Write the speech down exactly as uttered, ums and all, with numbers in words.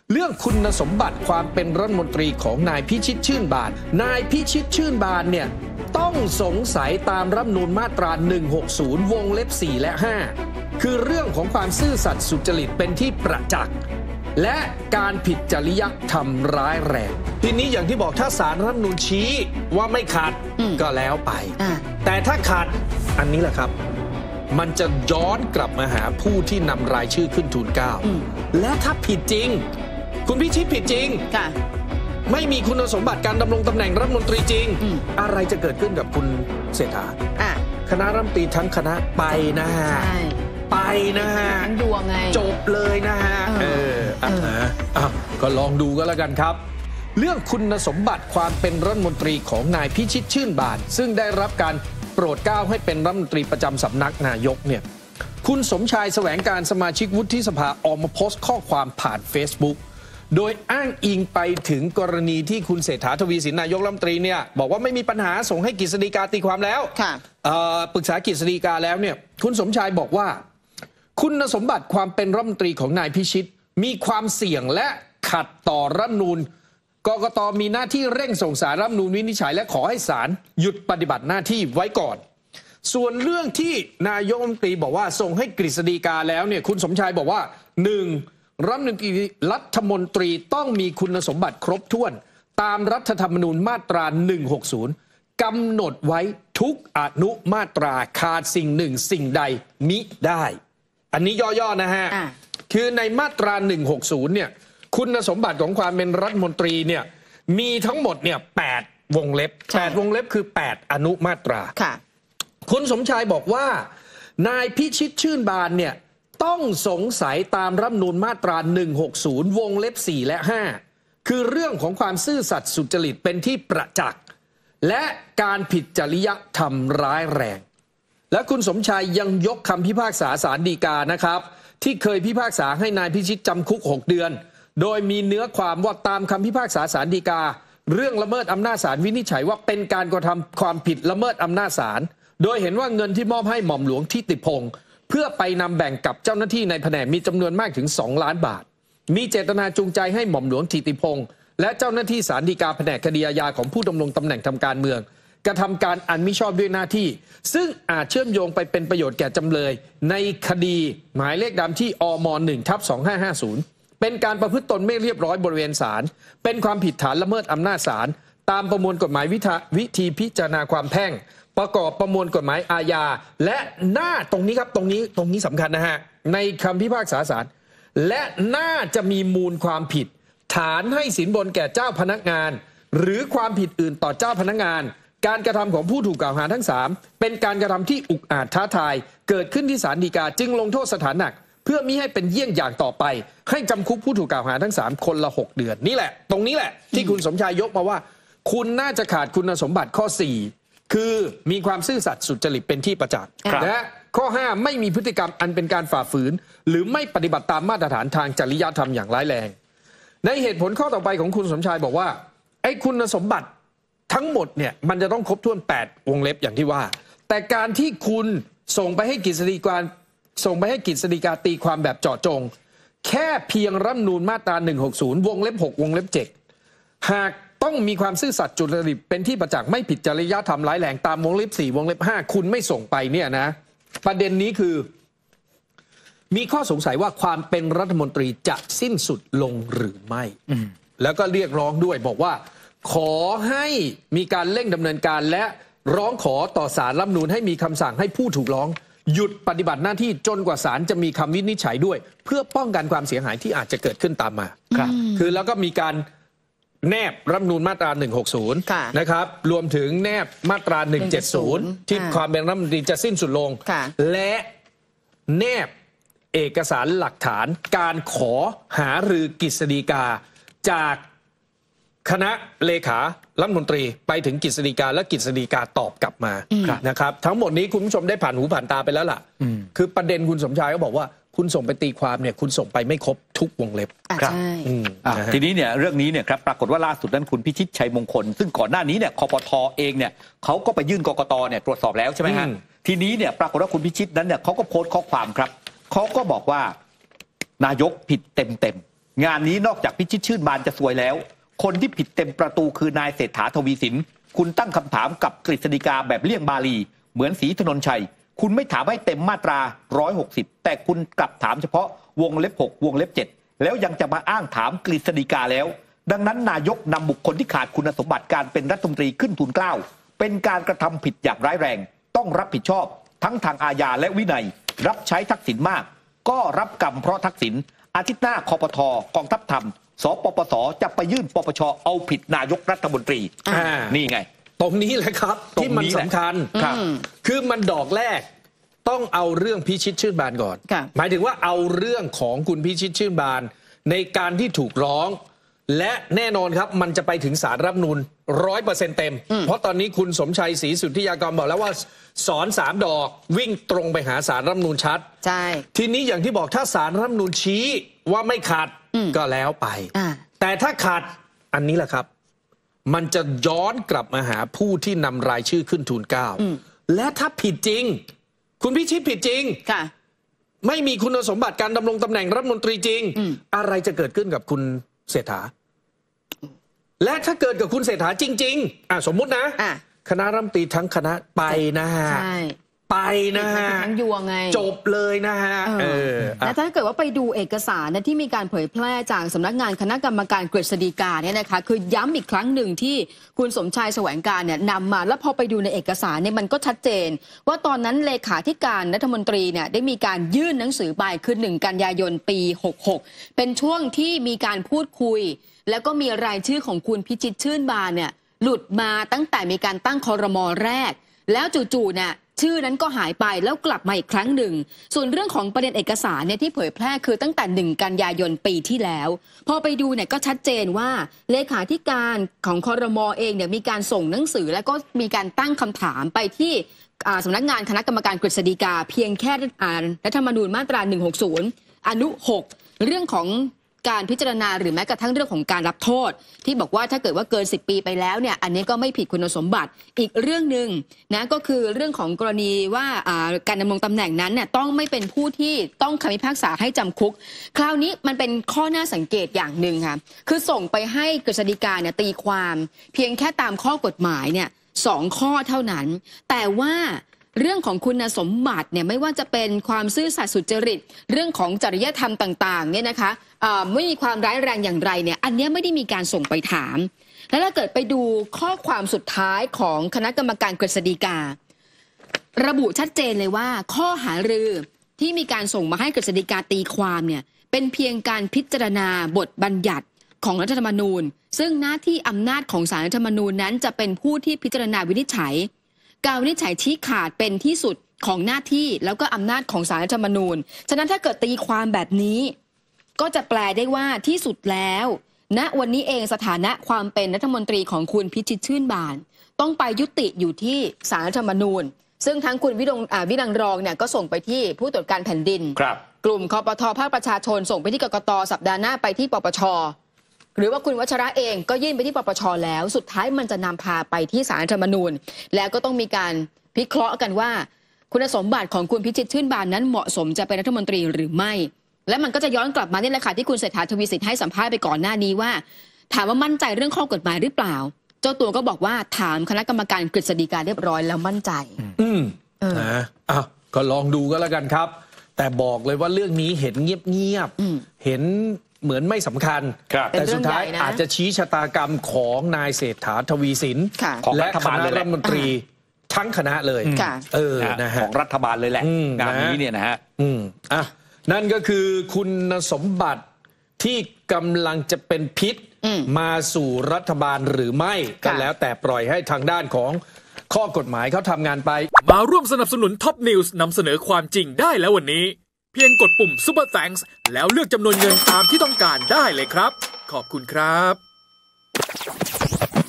เรื่องคุณสมบัติความเป็นรัฐมนตรีของนายพิชิตชื่นบานนายพิชิตชื่นบานเนี่ยต้องสงสัยตามรัฐธรรมนูญมาตราหนึ่งหกศูนย์วงเล็บสี่และห้าคือเรื่องของความซื่อสัตย์สุจริตเป็นที่ประจักษ์และการผิดจริยธรรมร้ายแรงทีนี้อย่างที่บอกถ้าศาลรัฐธรรมนูญชี้ว่าไม่ขัดก็แล้วไปแต่ถ้าขัดอันนี้แหละครับมันจะย้อนกลับมาหาผู้ที่นำรายชื่อขึ้นทูลเกล้าและถ้าผิดจริงคุณพิชิตผิดจริงไม่มีคุณสมบัติการดำรงตำแหน่งรัฐมนตรีจริงอะไรจะเกิดขึ้นกับคุณเศรษฐาคณะรัฐมนตรีทั้งคณะไปนะฮะไปนะฮะดวงไงจบเลยนะฮะเอออ่ะก็ลองดูก็แล้วกันครับเรื่องคุณสมบัติความเป็นรัฐมนตรีของนายพิชิตชื่นบานซึ่งได้รับการโปรดเกล้าให้เป็นรัฐมนตรีประจำสำนักนายกเนี่ยคุณสมชายแสวงการสมาชิกวุฒิสภาออกมาโพสต์ข้อความผ่าน Facebook โดยอ้างอิงไปถึงกรณีที่คุณเศรษฐาทวีสินนายกรัฐมนตรีเนี่ยบอกว่าไม่มีปัญหาส่งให้กฤษฎีกาตีความแล้วปรึกษากฤษฎีกาแล้วเนี่ยคุณสมชายบอกว่าคุณสมบัติความเป็นรัฐมนตรีของนายพิชิตมีความเสี่ยงและขัดต่อรัฐธรรมนูญกกต.มีหน้าที่เร่งส่งสารรัฐธรรมนูญวินิจฉัยและขอให้ศาลหยุดปฏิบัติหน้าที่ไว้ก่อนส่วนเรื่องที่นายกรัฐมนตรีบอกว่าส่งให้กฤษฎีกาแล้วเนี่ยคุณสมชายบอกว่าหนึ่งรัฐมนตรีรัฐมนตรีต้องมีคุณสมบัติครบถ้วนตามรัฐธรรมนูญมาตราหนึ่งหกศูนย์กำหนดไว้ทุกอนุมาตราขาดสิ่งหนึ่งสิ่งใดมิได้อันนี้ย่อๆนะฮะคือในมาตราหนึ่งหกศูนย์เนี่ยคุณสมบัติของความเป็นรัฐมนตรีเนี่ยมีทั้งหมดเนี่ยแปดวงเล็บแปดวงเล็บคือแปดอนุมาตราคุณสมชายบอกว่านายพิชิตชื่นบานเนี่ยต้องสงสัยตามรัฐธรรมนูญมาตราหนึ่งหกศูนย์วงเล็บสี่และห้าคือเรื่องของความซื่อสัตย์สุจริตเป็นที่ประจักษ์และการผิดจริยธรรมร้ายแรงและคุณสมชายยังยกคำพิพากษาศาลฎีกานะครับที่เคยพิพากษาให้นายพิชิตจำคุกหกเดือนโดยมีเนื้อความว่าตามคำพิพากษาศาลฎีกาเรื่องละเมิดอำนาจศาลวินิจฉัยว่าเป็นการกระทำความผิดละเมิดอำนาจศาลโดยเห็นว่าเงินที่มอบให้หม่อมหลวงทิติพงศ์เพื่อไปนำแบ่งกับเจ้าหน้าที่ในแผนกมีจำนวนมากถึงสองล้านบาทมีเจตนาจูงใจให้หม่อมหลวงทิติพงศ์และเจ้าหน้าที่ศาลฎีกาแผนกคดีอาญาของผู้ดำรงตำแหน่งทางการเมืองกระทำการอันมิชอบด้วยหน้าที่ซึ่งอาจเชื่อมโยงไปเป็นประโยชน์แก่จำเลยในคดีหมายเลขดำที่อม หนึ่ง ทับ สองห้าห้าศูนย์เป็นการประพฤติตนไม่เรียบร้อยบริเวณศาลเป็นความผิดฐานละเมิดอำนาจศาลตามประมวลกฎหมายวิธีพิจารณาความแพ่งประกอบประมวลกฎหมายอาญาและหน้าตรงนี้ครับตรงนี้ตรงนี้สำคัญนะฮะในคำพิพากษาศาลและน่าจะมีมูลความผิดฐานให้สินบนแก่เจ้าพนักงานหรือความผิดอื่นต่อเจ้าพนักงานการกระทำของผู้ถูกกล่าวหาทั้งสามเป็นการกระทำที่อุกอาจท้าทายเกิดขึ้นที่ศาลฎีกาจึงลงโทษสถานหนักเพื่อมิให้เป็นเยี่ยงอย่างต่อไปให้จำคุกผู้ถูกกล่าวหาทั้งสามคนละหกเดือนนี่แหละตรงนี้แหละที่คุณสมชายยกมาว่าคุณน่าจะขาดคุณสมบัติข้อสี่คือมีความซื่อสัตย์สุจริตเป็นที่ประจักษ์และข้อห้าไม่มีพฤติกรรมอันเป็นการฝ่าฝืนหรือไม่ปฏิบัติตามมาตรฐานทางจริยธรรมอย่างร้ายแรงในเหตุผลข้อต่อไปของคุณสมชายบอกว่าไอ้คุณสมบัติทั้งหมดเนี่ยมันจะต้องครบถ้วนแปดวงเล็บอย่างที่ว่าแต่การที่คุณส่งไปให้กฤษฎีกาส่งไปให้กฤษฎีกาตีความแบบเจาะจงแค่เพียงรัฐธรรมนูญมาตราหนึ่งหกศูนย์วงเล็บหกวงเล็บเจ็ดหากต้องมีความซื่อสัตย์สุจริตเป็นที่ประจักษ์ไม่ผิดจริยธรรมร้ายแรงตามวงเล็บสี่วงเล็บห้าคุณไม่ส่งไปเนี่ยนะประเด็นนี้คือมีข้อสงสัยว่าความเป็นรัฐมนตรีจะสิ้นสุดลงหรือไม่แล้วก็เรียกร้องด้วยบอกว่าขอให้มีการเร่งดำเนินการและร้องขอต่อศาลรัฐธรรมนูญให้มีคำสั่งให้ผู้ถูกร้องหยุดปฏิบัติหน้าที่จนกว่าศาลจะมีคำวินิจฉัยด้วยเพื่อป้องกันความเสียหายที่อาจจะเกิดขึ้นตามมาครับคือแล้วก็มีการแนบรัฐธรรมนูญมาตราหนึ่งหกศูนย์นะครับรวมถึงแนบมาตราหนึ่งเจ็ดศูนย์ที่ความเป็นรัฐมนตรีจะสิ้นสุดลงและแนบเอกสารหลักฐานการขอหารือกฤษฎีกาจากคณะเลขารัฐมนตรีไปถึงกฤษฎีกาและกฤษฎีกาตอบกลับมานะครับทั้งหมดนี้คุณผู้ชมได้ผ่านหูผ่านตาไปแล้วล่ะคือประเด็นคุณสมชายก็บอกว่าคุณส่งไปตีความเนี่ยคุณส่งไปไม่ครบทุกวงเล็บครับทีนี้เนี่ยเรื่องนี้เนี่ยครับปรากฏว่าล่าสุดนั้นคุณพิชิตชัยมงคลซึ่งก่อนหน้านี้เนี่ยคปท.เองเนี่ยเขาก็ไปยื่นกกต.เนี่ยตรวจสอบแล้วใช่ไหมฮะทีนี้เนี่ยปรากฏว่าคุณพิชิตนั้นเนี่ยเขาก็โพสต์ข้อความครับเขาก็บอกว่านายกผิดเต็มเต็มงานนี้นอกจากพิชิตชื่นบานจะซวยแล้วคนที่ผิดเต็มประตูคือนายเศรษฐาทวีสินคุณตั้งคำถามกับกฤษฎีกาแบบเลี่ยงบาลีเหมือนศรีถนนชัยคุณไม่ถามให้เต็มมาตราหนึ่งร้อยหกสิบแต่คุณกลับถามเฉพาะวงเล็บหกวงเล็บเจ็ดแล้วยังจะมาอ้างถามกฤษฎีกาแล้วดังนั้นนายกนำบุคคลที่ขาดคุณสมบัติการเป็นรัฐมนตรีขึ้นทูลเกล้าเป็นการกระทำผิดอย่างร้ายแรงต้องรับผิดชอบทั้งทางอาญาและวินัยรับใช้ทักษิณมากก็รับกรรมเพราะทักษิณอาทิตย์หน้าคปท.กองทัพธรรมสปปส.จะไปยื่นปปช.เอาผิดนายกรัฐมนตรีนี่ไงตรงนี้แหละครับที่มันสำคัญครับคือมันดอกแรกต้องเอาเรื่องพิชิตชื่นบานก่อนหมายถึงว่าเอาเรื่องของคุณพิชิตชื่นบานในการที่ถูกร้องและแน่นอนครับมันจะไปถึงศาลรัฐธรรมนูญร้อยเปอร์เซ็นต์เต็มเพราะตอนนี้คุณสมชัยศรีสุทธิยากรบอกแล้วว่าสอนสามดอกวิ่งตรงไปหาศาลรัฐธรรมนูญชัดใช่ทีนี้อย่างที่บอกถ้าศาลรัฐธรรมนูญชี้ว่าไม่ขัดก็แล้วไปแต่ถ้าขัดอันนี้แหละครับมันจะย้อนกลับมาหาผู้ที่นำรายชื่อขึ้นทูลเกล้าและถ้าผิดจริงคุณพิชิตผิดจริงไม่มีคุณสมบัติการดำรงตำแหน่งรัฐมนตรีจริงอะไรจะเกิดขึ้นกับคุณเศรษฐาและถ้าเกิดกับคุณเศรษฐาจริงๆอ่ะสมมุตินะคณะรัฐมนตรีทั้งคณะไปนะฮะไปนะฮะทั้งยวงไงจบเลยนะฮะและถ้าเกิดว่าไปดูเอกสารนะที่มีการเผยแพร่จากสำนักงานคณะกรรมการกฤษฎีกาเนี่ยนะคะคือย้ำอีกครั้งหนึ่งที่คุณสมชายแสวงการเนี่ยนำมาแล้วพอไปดูในเอกสารเนี่ยมันก็ชัดเจนว่าตอนนั้นเลขาธิการรัฐมนตรีเนี่ยได้มีการยื่นหนังสือไปคือหนึ่งกันยายนปีหกหกเป็นช่วงที่มีการพูดคุยแล้วก็มีรายชื่อของคุณพิชิตชื่นบานเนี่ยหลุดมาตั้งแต่มีการตั้งครม.แรกแล้วจู่ๆเนี่ยชื่อนั้นก็หายไปแล้วกลับมาอีกครั้งหนึ่งส่วนเรื่องของประเด็นเอกสารเนี่ยที่เผยแพร่คือตั้งแต่หนึ่งกันยายนปีที่แล้วพอไปดูเนี่ยก็ชัดเจนว่าเลขาธิการของครม.เองเนี่ยมีการส่งหนังสือแล้วก็มีการตั้งคำถามไปที่สำนักงานคณะกรรมการกฤษฎีกาเพียงแค่รัฐธรรมนูญมาตราหนึ่งหกศูนย์อนุหกเรื่องของการพิจารณาหรือแม้กระทั่งเรื่องของการรับโทษที่บอกว่าถ้าเกิดว่าเกินสิบปีไปแล้วเนี่ยอันนี้ก็ไม่ผิดคุณสมบัติอีกเรื่องหนึ่งนะก็คือเรื่องของกรณีว่าการดำรงตำแหน่งนั้นเนี่ยต้องไม่เป็นผู้ที่ต้องคำพิพากษาให้จำคุกคราวนี้มันเป็นข้อน่าสังเกตอย่างหนึ่งค่ะคือส่งไปให้กฤษฎีกาเนี่ยตีความเพียงแค่ตามข้อกฎหมายเนี่ยสองข้อเท่านั้นแต่ว่าเรื่องของคุณสมบัติเนี่ยไม่ว่าจะเป็นความซื่อสัตย์สุจริตเรื่องของจริยธรรมต่างๆเนี่ยนะคะไม่มีความร้ายแรงอย่างไรเนี่ยอันนี้ไม่ได้มีการส่งไปถามแล้วถ้าเกิดไปดูข้อความสุดท้ายของคณะกรรมการกฤษฎีการะบุชัดเจนเลยว่าข้อหารือที่มีการส่งมาให้กฤษฎีกาตีความเนี่ยเป็นเพียงการพิจารณาบทบัญญัติของรัฐธรรมนูญซึ่งหน้าที่อำนาจของศาลรัฐธรรมนูญนั้นจะเป็นผู้ที่พิจารณาวินิจฉัยการวินิจฉัยชี้ขาดเป็นที่สุดของหน้าที่แล้วก็อำนาจของศาลรัฐธรรมนูญฉะนั้นถ้าเกิดตีความแบบนี้ก็จะแปลได้ว่าที่สุดแล้วณวันนี้เองสถานะความเป็นรัฐมนตรีของคุณพิชิตชื่นบานต้องไปยุติอยู่ที่ศาลรัฐธรรมนูญซึ่งทั้งคุณวิรงวิรังรองเนี่ยก็ส่งไปที่ผู้ตรวจการแผ่นดินกลุ่มคปท.ภาคประชาชนส่งไปที่กกต.สัปดาห์หน้าไปที่ปปช.หรือว่าคุณวัชระเองก็ยื่นไปที่ปปช.แล้วสุดท้ายมันจะนำพาไปที่ศาลรัฐธรรมนูญแล้วก็ต้องมีการพิเคราะห์กันว่าคุณสมบัติของคุณพิชิตชื่นบานนั้นเหมาะสมจะเป็นรัฐมนตรีหรือไม่และมันก็จะย้อนกลับมานี่แหละค่ะที่คุณเศรษฐาทวีสินให้สัมภาษณ์ไปก่อนหน้านี้ว่าถามว่ามั่นใจเรื่องข้อกฎหมายหรือเปล่าเจ้าตัวก็บอกว่าถามคณะกรรมการกฤษฎีกาเรียบร้อยแล้วมั่นใจอืมนะอ้าวก็ลองดูก็แล้วกันครับแต่บอกเลยว่าเรื่องนี้เห็นเงียบๆเห็นเหมือนไม่สำคัญแต่สุดท้ายอาจจะชี้ชะตากรรมของนายเศรษฐาทวีสินและคณะรัฐมนตรีทั้งคณะเลยเออนะฮะของรัฐบาลเลยแหละงานนี้เนี่ยนะฮะอืมอ่ะนั่นก็คือคุณสมบัติที่กำลังจะเป็นพิษมาสู่รัฐบาลหรือไม่ก็แล้วแต่ปล่อยให้ทางด้านของข้อกฎหมายเขาทำงานไปมาร่วมสนับสนุนท็อปนิวส์นำเสนอความจริงได้แล้ววันนี้เพียงกดปุ่ม Super Thanks แล้วเลือกจำนวนเงินตามที่ต้องการได้เลยครับขอบคุณครับ